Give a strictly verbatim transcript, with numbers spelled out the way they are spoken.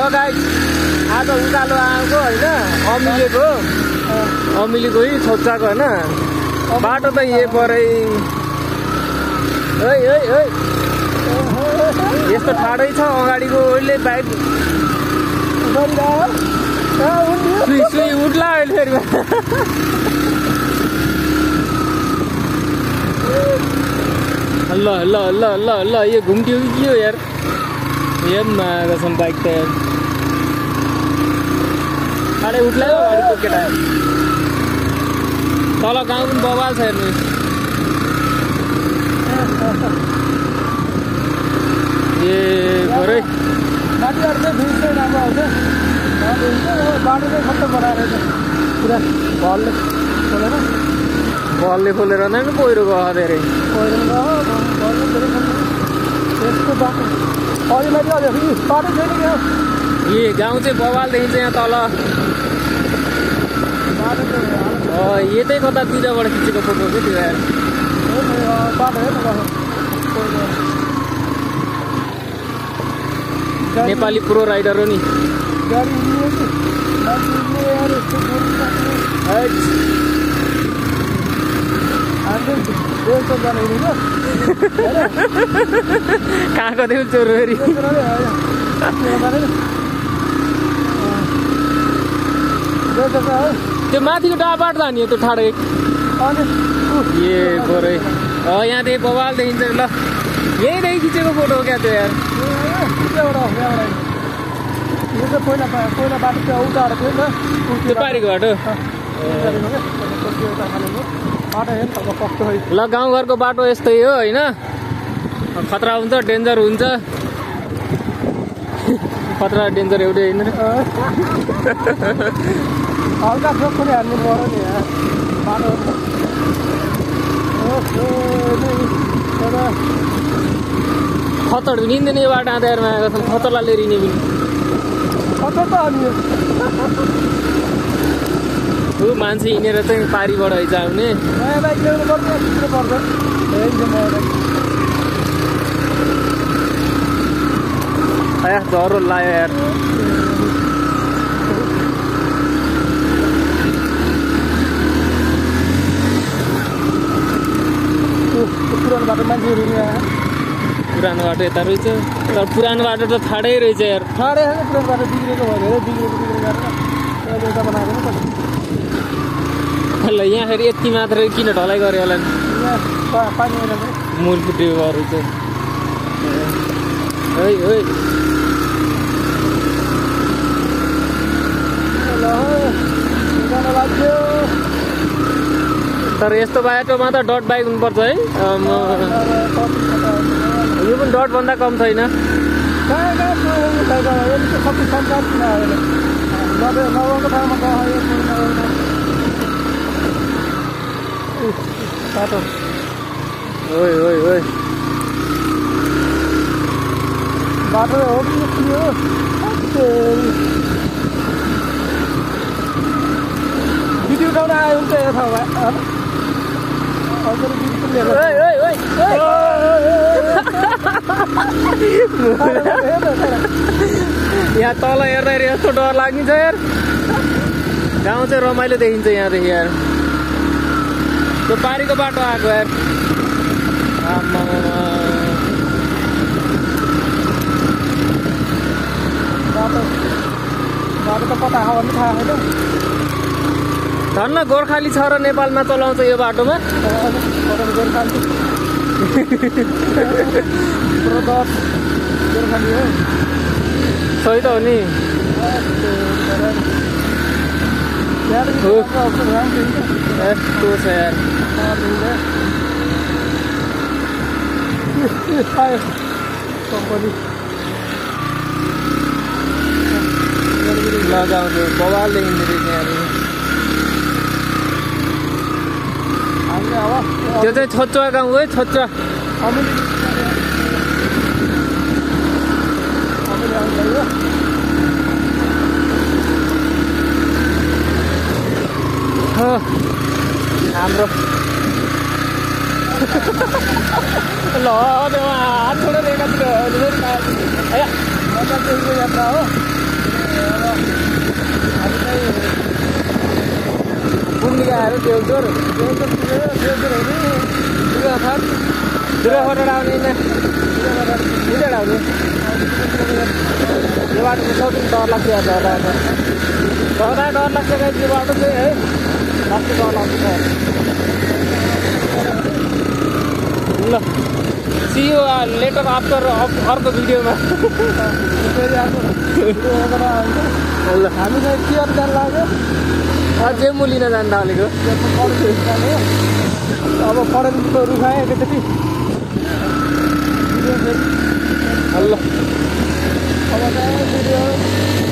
ल गाइस आज उकालो आएको होइन अमिलेको अमिलेको यही छोच्चाको होइन बाटो त यही परै ओइ ओइ ओइ यस्तो ठाडै छ अगाडिको ओइले बाइक सुई सुई उठ्ला अहिले फेरि ल ल ल ल ल यो घुम्ट्यो कि के हो यार हेर्नमा कसम बाइक त यार साह्रै उठ्लायो अगाडिको केटा तल गाउँ पनि बवाल छ हेर्नु ए भरे माथिहरू चाहिँ भिड चाहिँ राम्रो आउँछ बाटो चाहिँ खत्तम बनाएर पुरा भलले खोलेर भलले खोलेर नै पहिरो गयो धेरै पहिरो गयो भलले धेरै त्यसको बाटो अहिलेलाई चाहिँ अझ बाटो छैन क्या ए गाउँ चाहिँ बवाल देखिन्छ यहाँ तल बाटो चाहिँ यतै कतातिरबाट खिचेको फोटो हो त्यो यार बाटो हेर्नु नेपाली प्रो राइडर हो नि गाडी कहाँको थियो चोरो फेरि त्यो माथिको डाबाट जाने हो त्यो ठाडै ए परै यहाँदेखि बवाल देखिन्छ ल यहीँदेखि खिचेको फोटो हो क्या त्यो यार यो चाहिँ पहिला पहिला बाटो चाहिँ उताएर थियो नि त त्यो पारीको बाटो बाटो हेर्नु त कस्तो ल गाउँघरको बाटो यस्तै हो होइन खतरा हुन्छ डेन्जर हुन्छ खतरा डेन्जर एउटै होइन हल्का चोक पनि हाल्नु पऱ्यो नि यहाँ बाटो खतर हिँड्दैन यो बाटो आँदाहरूमा आएको छ खतरलाई लिएर हिँड्ने पनि खतर त अनि ऊ मान्छे हिँडेर चाहिँ पारीबाट है आउने नयाँ बाइक ल्याउनु पर्छ चित्र पर्छ नयाँ बाइक आया झरो लाग्यो यार पुरानो बाटो मान्छेहरू यहाँ पुरानो बाटो यता रहेछ तर पुरानो बाटो त ठाडै रहेछ यार ठाडै पुरानो बाटो बिग्रेको भयो धेरै बिग्रेको बिग्रेको बाटो एउटा बनाएको नि ल यहाँ फेरि यति मात्र किन ढलाइ गऱ्यो होला नि यहाँ पानी आएर मूल फुटेको रहेछ है है जान लाग्यो तर यस्तो बाटोमा त डट बाइक हुनुपर्छ है यो पनि डटभन्दा कम छैन सबै सरकार नभएको ठाउँमा बाटो ओइ ओइ ओइ बाटो हो कि हो भिडियो उठाउन आयो हुन्छ यो ठाउँमा यहाँ तल हेर्दाखेरि यस्तो डर लागिन्छ यार गाउँ चाहिँ रमाइलो देखिन्छ यहाँदेखि यार त्यो पारीको बाटो आएको यार बाटो बाटो त कता हावा पनि थाहा छैन धन्न गोर्खाली छ र नेपालमा चलाउँछ यो बाटोमा गोर्खाली गोर्खाली हो सही त हो नि यस्तो छ यार कम्पनी लगाउने बवाल देखिँदो रहेछ त्यो चाहिँ छोच्चा गाउँ है छोच्चा हाम्रो ल हात छोडेर एकातिर यात्रा हो पुण्डिका आएर देउचोर दुर्गाफोट आउने हिँडेर आउने यो बाटो चाहिँ सबै डर लाग्छ झर्दा झर्दा डर लाग्छ गाइस यो बाटो चाहिँ है लाग्छ डर लाग्छ ल सी यू लेटर आफ्टर अर्को भिडियोमा ल हामी चाहिँ केयर जान लाग्यो अझै म लिन जान थालेको अब करेन्टको रुखाएँ एकैचोटि ल अब चाहिँ भिडियो